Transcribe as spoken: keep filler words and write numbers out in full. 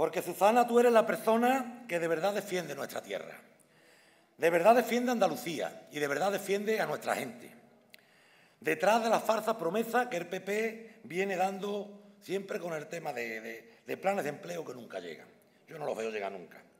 Porque, Susana, tú eres la persona que de verdad defiende nuestra tierra, de verdad defiende a Andalucía y de verdad defiende a nuestra gente. Detrás de la falsa promesa que el P P viene dando siempre con el tema de, de, de planes de empleo que nunca llegan. Yo no los veo llegar nunca.